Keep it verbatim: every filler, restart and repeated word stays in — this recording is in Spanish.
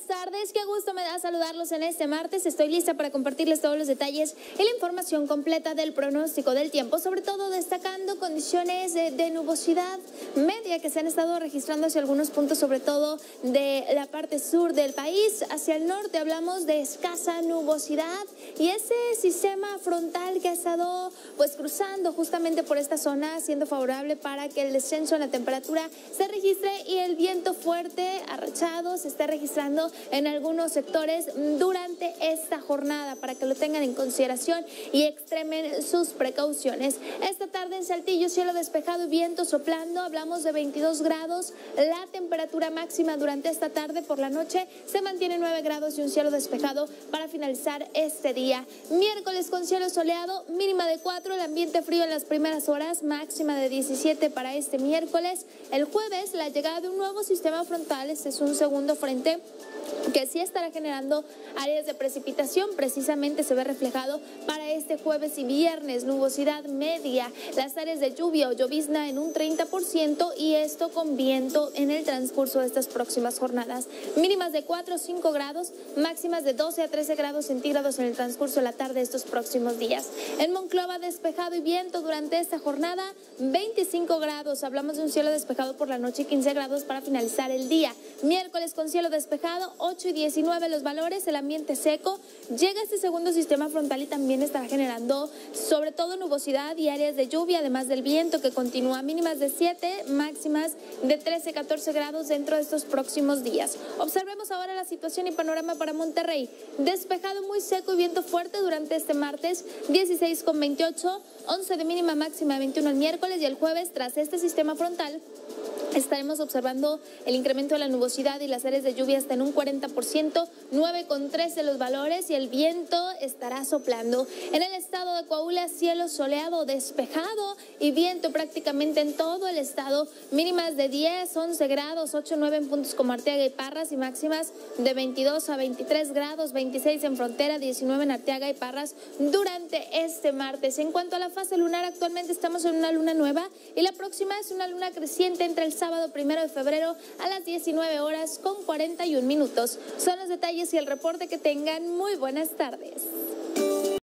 buenas tardes, qué gusto me da saludarlos en este martes. Estoy lista para compartirles todos los detalles y la información completa del pronóstico del tiempo, sobre todo destacando condiciones de, de nubosidad media que se han estado registrando hacia algunos puntos, sobre todo de la parte sur del país. Hacia el norte hablamos de escasa nubosidad y ese sistema frontal que ha estado pues cruzando justamente por esta zona, siendo favorable para que el descenso en la temperatura se registre y el viento fuerte arrachado se esté registrando en algunos sectores durante esta jornada, para que lo tengan en consideración y extremen sus precauciones. Esta tarde en Saltillo, cielo despejado y viento soplando, hablamos de veintidós grados. La temperatura máxima durante esta tarde, por la noche se mantiene nueve grados y un cielo despejado para finalizar este día. Miércoles con cielo soleado, mínima de cuatro, el ambiente frío en las primeras horas, máxima de diecisiete para este miércoles. El jueves, la llegada de un nuevo sistema frontal, este es un segundo frente que sí estará generando áreas de precipitación, precisamente se ve reflejado para este jueves y viernes, nubosidad media, las áreas de lluvia o llovizna en un treinta por ciento y esto con viento en el transcurso de estas próximas jornadas. Mínimas de cuatro o cinco grados, máximas de doce a trece grados centígrados en el transcurso de la tarde de estos próximos días. En Monclova, despejado y viento durante esta jornada, veinticinco grados, hablamos de un cielo despejado por la noche y quince grados para finalizar el día. Miércoles con cielo despejado, ocho y diecinueve los valores, el ambiente seco, llega este segundo sistema frontal y también estará generando sobre todo nubosidad y áreas de lluvia, además del viento que continúa, mínimas de siete, máximas de trece a catorce grados dentro de estos próximos días. Observemos ahora la situación y panorama para Monterrey, despejado muy seco y viento fuerte durante este martes, dieciséis con veintiocho, once de mínima, máxima de veintiuno el miércoles y el jueves tras este sistema frontal estaremos observando el incremento de la nubosidad y las áreas de lluvia hasta en un cuarenta por ciento, nueve con trece los valores y el viento estará soplando. En el estado de Coahuila, cielo soleado, despejado y viento prácticamente en todo el estado, mínimas de diez, once grados, ocho, nueve en puntos como Arteaga y Parras y máximas de veintidós a veintitrés grados, veintiséis en Frontera, diecinueve en Arteaga y Parras durante este martes. En cuanto a la fase lunar, actualmente estamos en una luna nueva y la próxima es una luna creciente entre el sábado primero de febrero a las diecinueve horas con cuarenta y un minutos. Son los detalles y el reporte, que tengan muy buenas tardes.